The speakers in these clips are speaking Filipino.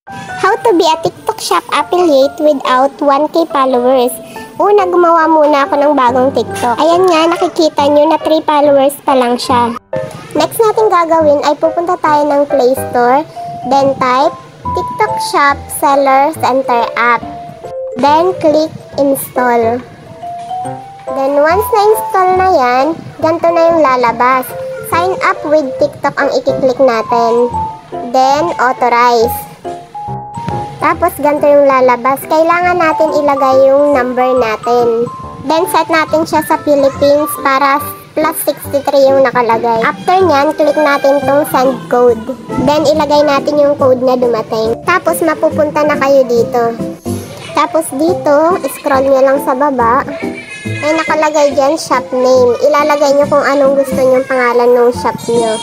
How to be a TikTok shop affiliate without 1K followers. Una, gumawa muna ako ng bagong TikTok. Ayan nga, nakikita nyo na 3 followers pa lang siya. Next natin gagawin ay pupunta tayo ng Play Store. Then type TikTok Shop Seller Center app. Then click install. Then once na-install na yan, ganito na yung lalabas. Sign up with TikTok ang i-click natin. Then authorize. Tapos ganito yung lalabas. Kailangan natin ilagay yung number natin. Then set natin siya sa Philippines para plus 63 yung nakalagay. After nyan, click natin tong send code. Then ilagay natin yung code na dumating. Tapos mapupunta na kayo dito. Tapos dito, scroll nyo lang sa baba. May nakalagay dyan, shop name. Ilalagay nyo kung anong gusto nyong pangalan ng shop nyo.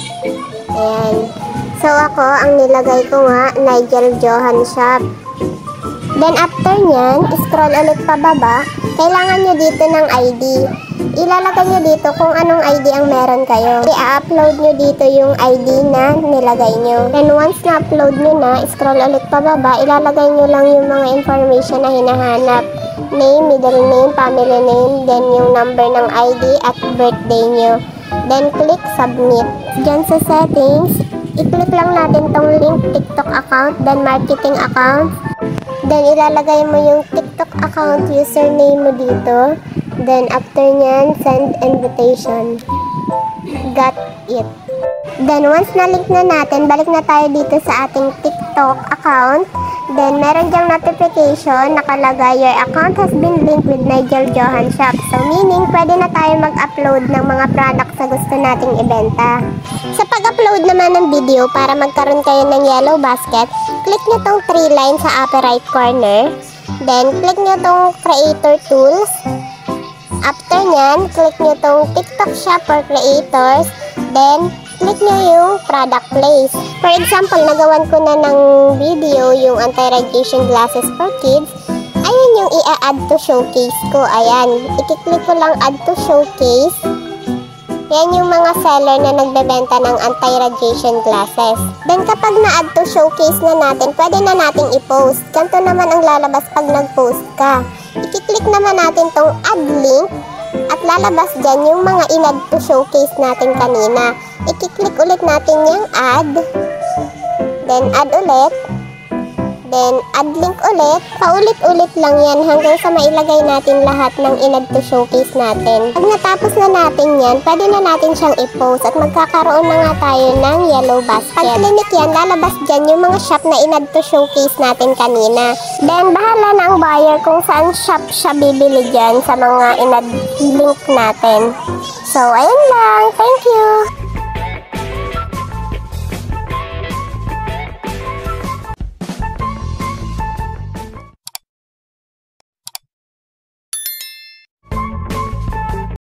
Ayan. So ako, ang nilagay ko nga, Nigel Johan Shop. Then after nyan, scroll ulit pababa. Kailangan nyo dito ng ID. Ilalagay nyo dito kung anong ID ang meron kayo. I-upload nyo dito yung ID na nilagay nyo. Then once na-upload nyo na, scroll ulit pababa. Ilalagay nyo lang yung mga information na hinahanap. Name, middle name, family name, then yung number ng ID at birthday nyo. Then click submit. Diyan sa settings, i-click lang natin tong link TikTok account, then marketing account. Then ilalagay mo yung TikTok account username mo dito. Then after nyan, send invitation. Got it. Then once na-link na natin, balik na tayo dito sa ating TikTok account. Then meron dyang notification, nakalagay your account has been linked with Nigel Johan Shop. So meaning, pwede na tayo mag-upload ng mga products na gusto nating ibenta. Sa pag-upload naman ng video, para magkaroon kayo ng yellow basket, click nyo tong 3 lines sa upper right corner. Then click nyo tong creator tools. After nyan, click nyo tong TikTok Shop for Creators. Then click nyo yung product place. For example, nagawan ko na ng video yung anti-radiation glasses for kids. Ayun yung i-add to showcase ko. Ayan. I-click ko lang add to showcase. Yan yung mga seller na nagbebenta ng anti-radiation glasses. Then kapag na-add to showcase na natin, pwede na nating i-post. Ganito naman ang lalabas pag nag-post ka. I-click naman natin tong add link. At lalabas dyan yung mga in-add to showcase natin kanina. I-click ulit natin yung add. Then add ulit. Then add link ulit. Paulit-ulit lang yan hanggang sa mailagay natin lahat ng in-add to showcase natin. Pag natapos na natin yan, pwede na natin siyang i-post at magkakaroon na nga tayo ng yellow basket. Pag clinic yan, lalabas dyan yung mga shop na in-add to showcase natin kanina. Then bahala na ang buyer kung saan shop siya bibili dyan sa mga in-add link natin. So ayun lang. Thank you!